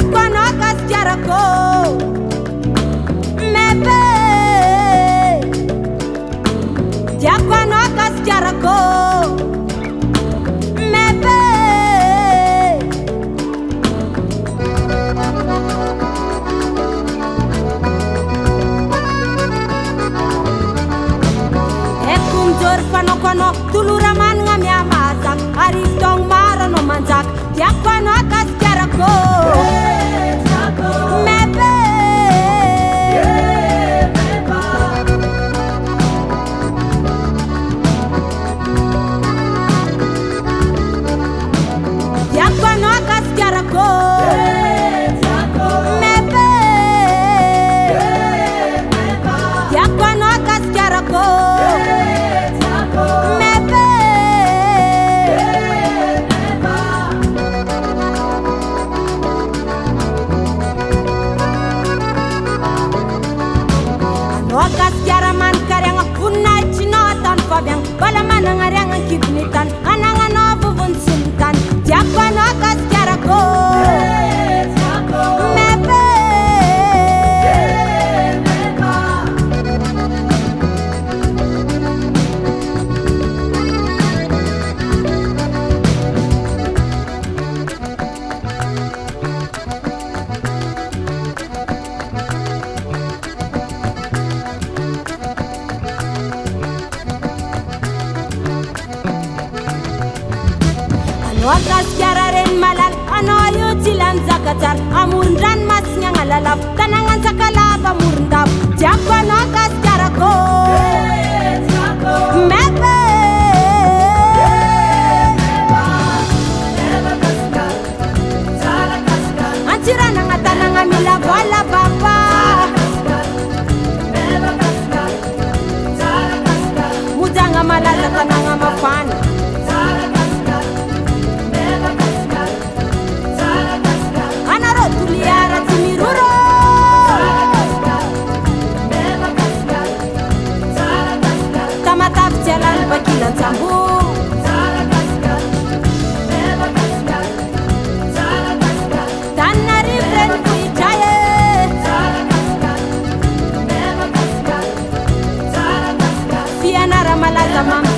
Tuluramanga miamazak, aristong marano manzak, diakwano kaskiarako. Mebe, diakwano kaskiarako. Mebe, diakwano kaskiarako. Kaskiaraman karyang punay chinotan pabyang balaman ang aryang kibnitan anang ano bubunsintan diakwa no kaskiarako mebe Wakas jararen malal ano ayo cilan zakatar amundran masnya ngalalap tanangan sakalap amundap jakwa wakas jarako mebe antiran ang atanang amila wala papa mudang amalala tanang amafan jalan bagilan sambung tanah ribren kuicaya Fiana ramala zaman